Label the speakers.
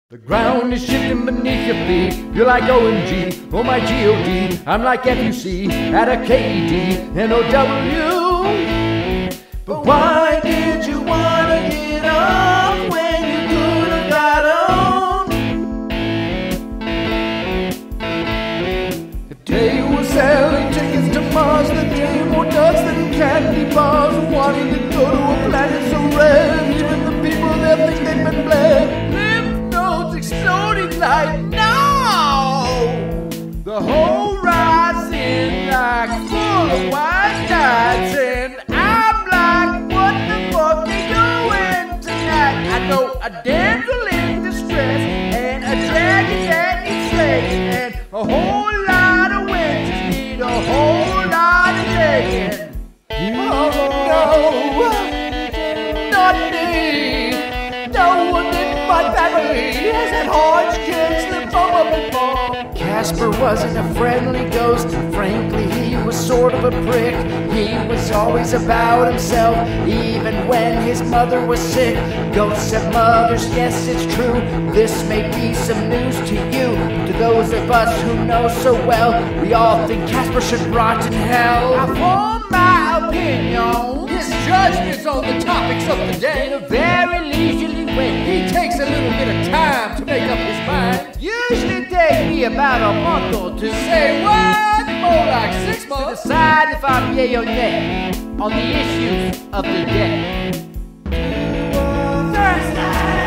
Speaker 1: The ground is shifting beneath your feet. You're like OMG, oh my GOD. I'm like FUC at a KD and OW. But why did you wanna get off when you could have got on? The day was selling tickets to Mars. The day more nuts than candy bars. Wanting to go to a planet so red. Even the people there think they've been bled. Exploding like no. The whole rising like full of white nights, and I'm like, what the fuck they doing tonight? I know a damsel in distress and a dragon that needs slaying, and a whole lot of witches need a whole lot of laying. Oh no, not me. No one in my family has had hard kids slip over before. Casper wasn't a friendly ghost. Frankly, he was sort of a prick. He was always about himself, even when his mother was sick. Ghosts have mothers, yes, it's true. This may be some news to you. To those of us who know so well, we all think Casper should rot in hell. I form my opinion. His judgments on the topics of the day in a very leisurely way. He takes a little bit of time to make up his mind. Usually takes me about a month or two. Say what? More like 6 months. To decide if I'm yay or nay on the issues of the day. Thursday.